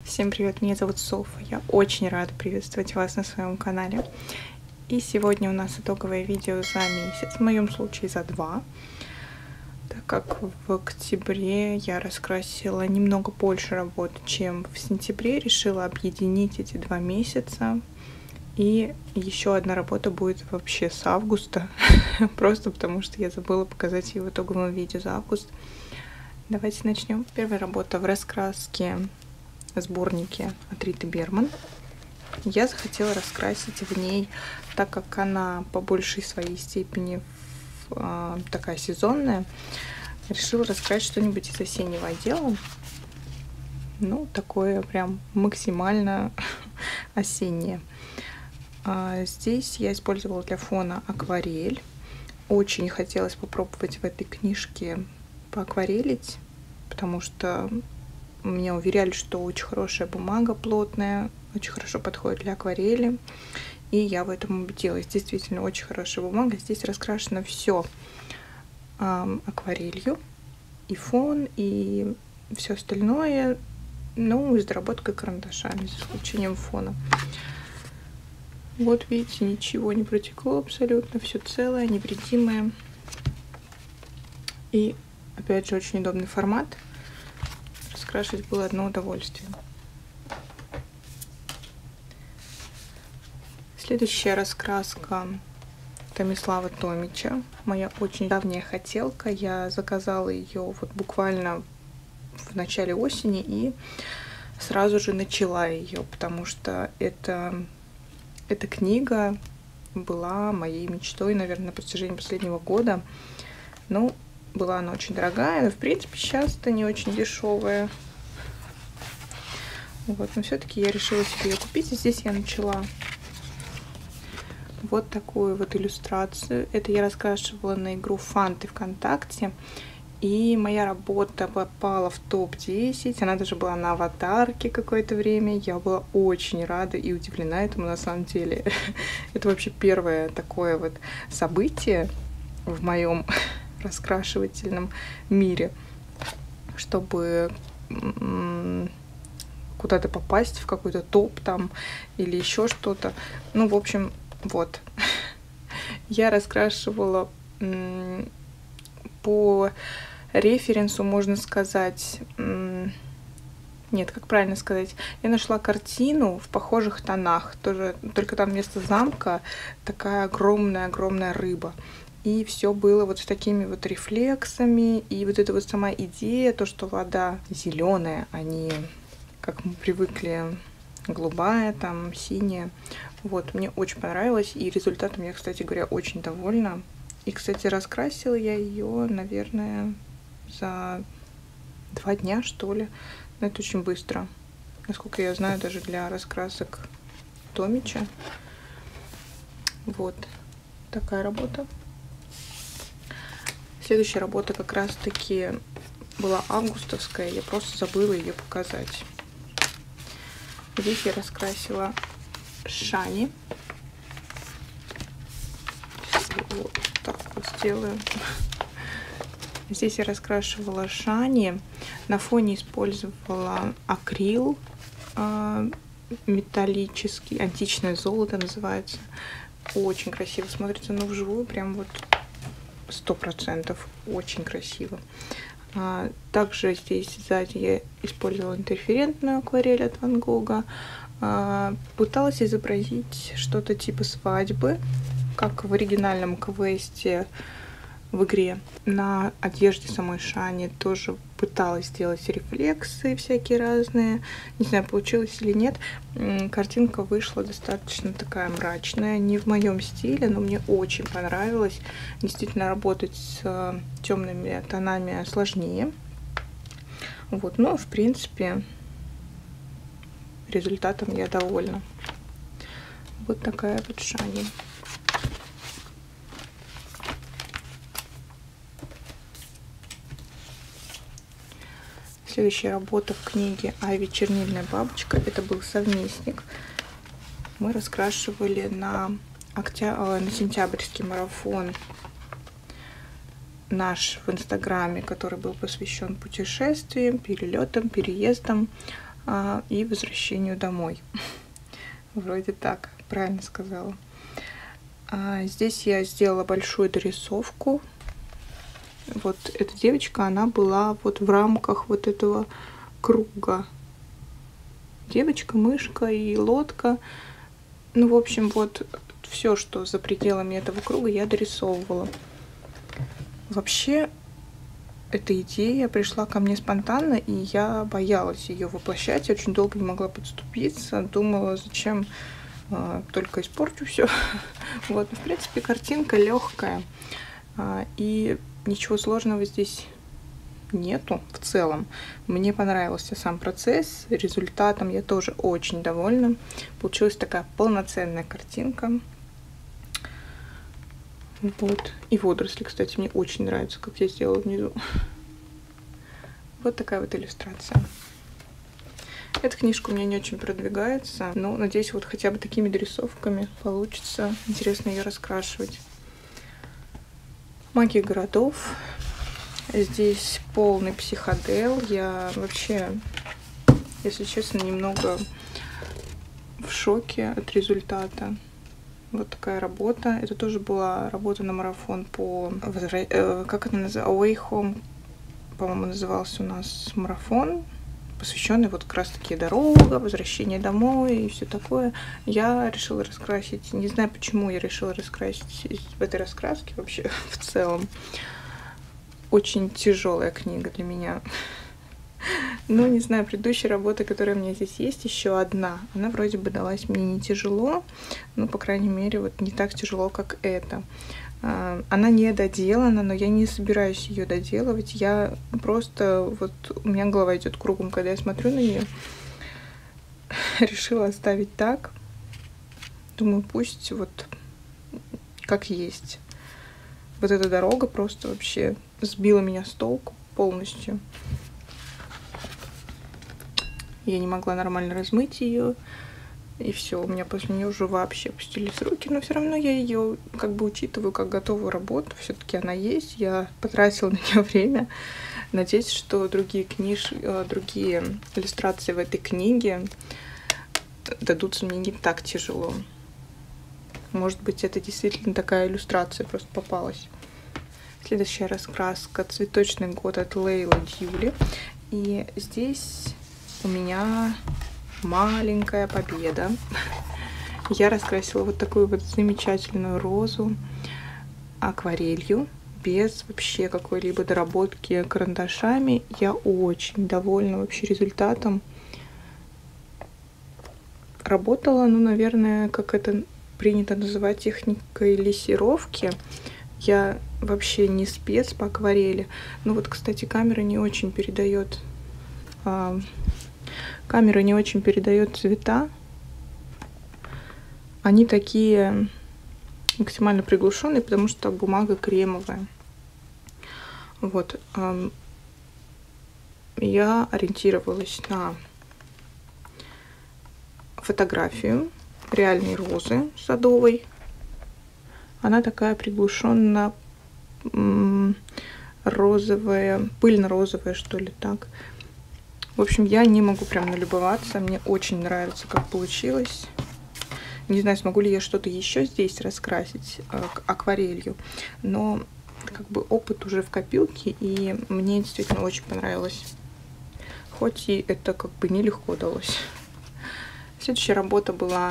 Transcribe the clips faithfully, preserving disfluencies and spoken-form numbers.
Всем привет, меня зовут Софа. Я очень рада приветствовать вас на своем канале. И сегодня у нас итоговое видео за месяц, в моем случае за два. Так как в октябре я раскрасила немного больше работы, чем в сентябре, решила объединить эти два месяца. И еще одна работа будет вообще с августа, просто потому что я забыла показать ее в итоговом видео за август. Давайте начнем. Первая работа в раскраске сборнике от Риты Берман. Я захотела раскрасить в ней, так как она по большей своей степени э, такая сезонная, решила раскрасить что-нибудь из осеннего отдела. Ну, такое прям максимально осеннее. А здесь я использовала для фона акварель. Очень хотелось попробовать в этой книжке поакварелить, потому что меня уверяли, что очень хорошая бумага, плотная, очень хорошо подходит для акварели. И я в этом убедилась. Действительно, очень хорошая бумага. Здесь раскрашено все э, акварелью. И фон, и все остальное. Ну, с доработкой карандашами, за исключением фона. Вот видите, ничего не протекло абсолютно. Все целое, невредимое. И, опять же, очень удобный формат. Раскрашивать было одно удовольствие. Следующая раскраска Томислава Томича. Моя очень давняя хотелка. Я заказала ее вот буквально в начале осени и сразу же начала ее, потому что это, эта книга была моей мечтой, наверное, на протяжении последнего года. Ну, была она очень дорогая, но в принципе сейчас-то не очень дешевая. Вот, но все-таки я решила себе ее купить. И здесь я начала вот такую вот иллюстрацию. Это я раскрашивала на игру Фанты ВКонтакте. И моя работа попала в топ десять. Она даже была на аватарке какое-то время. Я была очень рада и удивлена этому на самом деле. Это вообще первое такое вот событие в моем раскрашивательном мире, чтобы куда-то попасть в какой-то топ там или еще что-то. Ну, в общем, вот. Я раскрашивала по референсу, можно сказать, нет, как правильно сказать, я нашла картину в похожих тонах, тоже, только там вместо замка такая огромная-огромная рыба. И все было вот с такими вот рефлексами. И вот эта вот сама идея, то, что вода зеленая, а не, как мы привыкли, голубая, там, синяя. Вот, мне очень понравилось. И результатом я, кстати говоря, очень довольна. И, кстати, раскрасила я ее, наверное, за два дня, что ли. Но это очень быстро. Насколько я знаю, даже для раскрасок Томича. Вот такая работа. Следующая работа как раз-таки была августовская, я просто забыла ее показать. Здесь я раскрасила Шани. Вот так вот сделаю. Здесь я раскрашивала Шани. На фоне использовала акрил э, металлический, античное золото называется. Очень красиво смотрится, но вживую прям вот сто процентов очень красиво. А, также здесь сзади я использовала интерферентную акварель от Ван Гога. А, пыталась изобразить что-то типа свадьбы, как в оригинальном квесте в игре. На одежде самой Шани тоже пыталась сделать рефлексы всякие разные. Не знаю, получилось или нет. Картинка вышла достаточно такая мрачная. Не в моем стиле, но мне очень понравилось. Действительно, работать с темными тонами сложнее. Вот, но в принципе результатом я довольна. Вот такая вот Шани. Следующая работа в книге Айви «Чернильная бабочка». Это был совместник. Мы раскрашивали на, октя... на сентябрьский марафон наш в Инстаграме, который был посвящен путешествиям, перелетам, переездам. а, и возвращению домой. Вроде так, правильно сказала. А здесь я сделала большую дорисовку. Вот эта девочка, она была вот в рамках вот этого круга. Девочка, мышка и лодка. Ну, в общем, вот все, что за пределами этого круга, я дорисовывала. Вообще, эта идея пришла ко мне спонтанно, и я боялась ее воплощать. Я очень долго не могла подступиться. Думала, зачем а, только испорчу все. Вот, в принципе, картинка легкая. А, и ничего сложного здесь нету в целом. Мне понравился сам процесс. Результатом я тоже очень довольна. Получилась такая полноценная картинка. Вот. И водоросли, кстати, мне очень нравится, как я сделала внизу. Вот такая вот иллюстрация. Эта книжка у меня не очень продвигается, но надеюсь, вот хотя бы такими дорисовками получится интересно ее раскрашивать. Магия городов. Здесь полный психодел. Я вообще, если честно, немного в шоке от результата. Вот такая работа. Это тоже была работа на марафон по... Как это называется? Away Home, по-моему, назывался у нас марафон, посвященный вот как раз таки дорога, возвращение домой и все такое. Я решила раскрасить. Не знаю, почему я решила раскрасить в этой раскраске вообще в целом. Очень тяжелая книга для меня. Ну, не знаю, предыдущая работа, которая у меня здесь есть, еще одна. Она вроде бы далась мне не тяжело, но, по крайней мере, вот не так тяжело, как эта. Она не доделана, но я не собираюсь ее доделывать. Я просто, вот у меня голова идет кругом, когда я смотрю на нее. Решила оставить так. Думаю, пусть вот как есть. Вот эта дорога просто вообще сбила меня с толку полностью. Я не могла нормально размыть ее. И все, у меня после нее уже вообще опустились руки. Но все равно я ее как бы учитываю как готовую работу. Все-таки она есть. Я потратила на нее время. Надеюсь, что другие книж... другие иллюстрации в этой книге дадутся мне не так тяжело. Может быть, это действительно такая иллюстрация просто попалась. Следующая раскраска «Цветочный год» от Лейлы Дьюли. И здесь у меня маленькая победа. Я раскрасила вот такую вот замечательную розу акварелью, без вообще какой-либо доработки карандашами. Я очень довольна вообще результатом. Работала, ну, наверное, как это принято называть, техникой лессировки. Я вообще не спец по акварели. Ну вот, кстати, камера не очень передает... А, камера не очень передает цвета. Они такие максимально приглушенные, потому что бумага кремовая. Вот. А, я ориентировалась на фотографию реальной розы садовой. Она такая приглушенно розовая, пыльно-розовая, что ли, так. В общем, я не могу прям налюбоваться. Мне очень нравится, как получилось. Не знаю, смогу ли я что-то еще здесь раскрасить э, акварелью, но как бы опыт уже в копилке, и мне действительно очень понравилось. Хоть и это как бы нелегко далось. Следующая работа была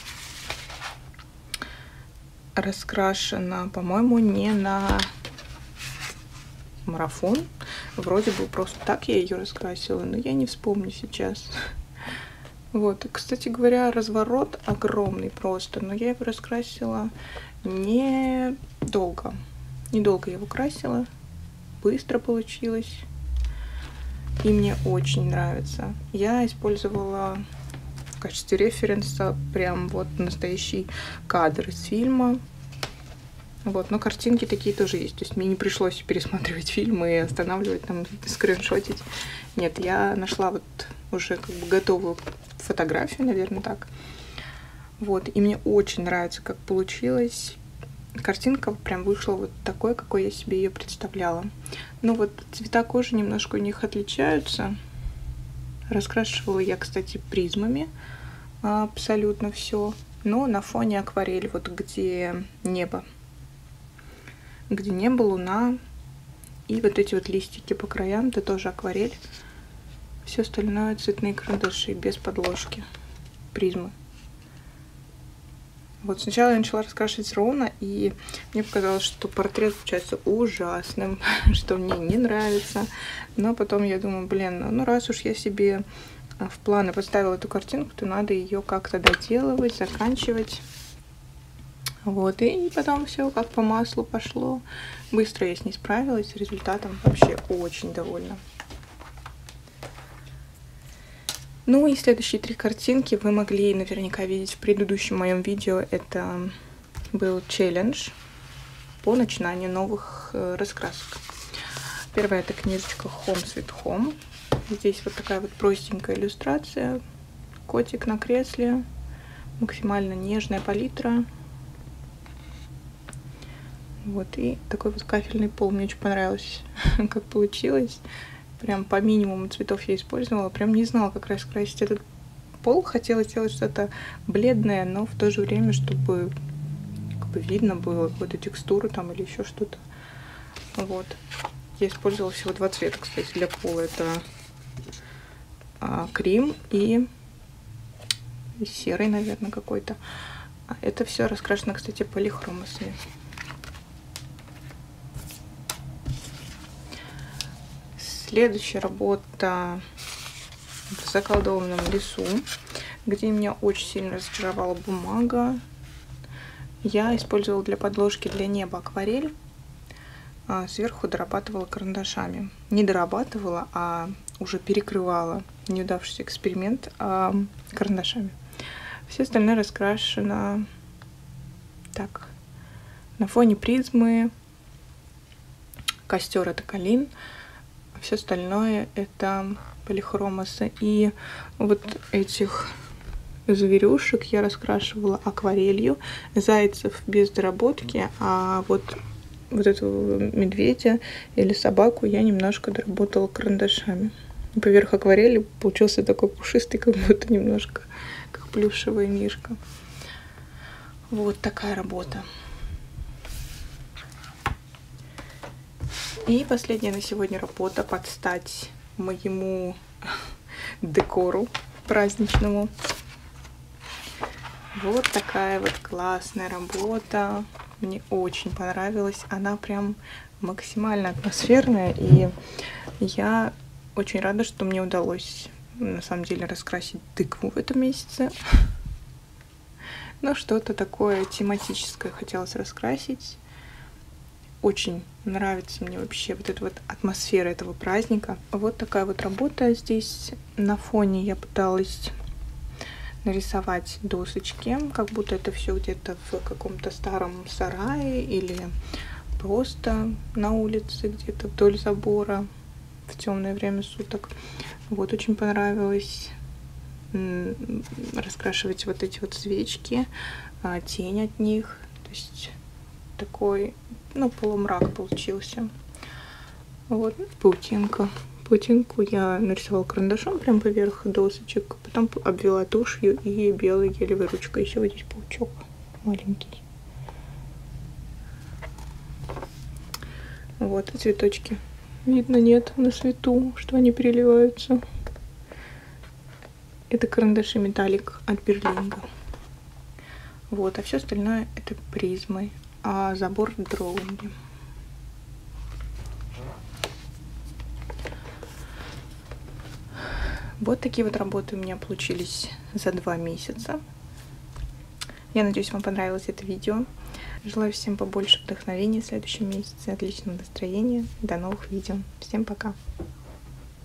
раскрашена, по-моему, не на марафон. Вроде бы просто так я ее раскрасила, но я не вспомню сейчас. Вот, и, кстати говоря, разворот огромный просто, но я его раскрасила недолго. Недолго я его красила, быстро получилось, и мне очень нравится. Я использовала в качестве референса прям вот настоящий кадр из фильма. Вот, но картинки такие тоже есть. То есть мне не пришлось пересматривать фильмы и останавливать, там, скриншотить. Нет, я нашла вот уже как бы готовую фотографию, наверное, так. Вот, и мне очень нравится, как получилось. Картинка прям вышла вот такой, какой я себе ее представляла. Ну вот цвета кожи немножко у них отличаются. Раскрашивала я, кстати, призмами абсолютно все, но на фоне акварели, вот где небо, где небо, луна и вот эти вот листики по краям, это тоже акварель. Все остальное цветные карандаши без подложки, призмы. Вот сначала я начала раскрашивать ровно, и мне показалось, что портрет получается ужасным, что мне не нравится. Но потом я думаю, блин, ну раз уж я себе в планы поставила эту картинку, то надо ее как-то доделывать, заканчивать. Вот, и потом все как по маслу пошло. Быстро я с ней справилась, результатом вообще очень довольна. Ну и следующие три картинки вы могли наверняка видеть в предыдущем моем видео. Это был челлендж по начинанию новых э, раскрасок. Первая — это книжечка Home Sweet Home. Здесь вот такая вот простенькая иллюстрация. Котик на кресле. Максимально нежная палитра. Вот, и такой вот кафельный пол. Мне очень понравилось, как получилось. Прям по минимуму цветов я использовала. Прям не знала, как раскрасить этот пол. Хотела сделать что-то бледное, но в то же время, чтобы как бы видно было какую-то текстуру там или еще что-то. Вот. Я использовала всего два цвета, кстати, для пола. Это а, крем и, и серый, наверное, какой-то. Это все раскрашено, кстати, полихромосами. Следующая работа в заколдованном лесу, где меня очень сильно разочаровала бумага. Я использовала для подложки для неба акварель, а сверху дорабатывала карандашами. Не дорабатывала, а уже перекрывала неудавшийся эксперимент а, карандашами. Все остальное раскрашено так. На фоне призмы. Костер — это калин. Все остальное это полихромосы. И вот этих зверюшек я раскрашивала акварелью. Зайцев без доработки, а вот, вот этого медведя или собаку я немножко доработала карандашами. Поверх акварели получился такой пушистый, как будто немножко как плюшевая мишка. Вот такая работа. И последняя на сегодня работа под стать моему декору праздничному. Вот такая вот классная работа. Мне очень понравилась. Она прям максимально атмосферная. И я очень рада, что мне удалось на самом деле раскрасить тыкву в этом месяце. Но что-то такое тематическое хотелось раскрасить. Очень нравится мне вообще вот эта вот атмосфера этого праздника. Вот такая вот работа здесь. На фоне я пыталась нарисовать досочки, как будто это все где-то в каком-то старом сарае или просто на улице, где-то вдоль забора в темное время суток. Вот, очень понравилось раскрашивать вот эти вот свечки, тень от них. То есть такой, ну, полумрак получился. Вот, паутинка. Паутинку я нарисовала карандашом прям поверх досочек, потом обвела тушью и белой гелевой ручкой. Еще вот здесь паучок маленький. Вот, и цветочки. Видно, нет на свету, что они переливаются. Это карандаши металлик от Берлинга. Вот, а все остальное это призмы, а забор дроуинги. Вот такие вот работы у меня получились за два месяца. Я надеюсь, вам понравилось это видео. Желаю всем побольше вдохновения в следующем месяце, отличного настроения. До новых видео. Всем пока!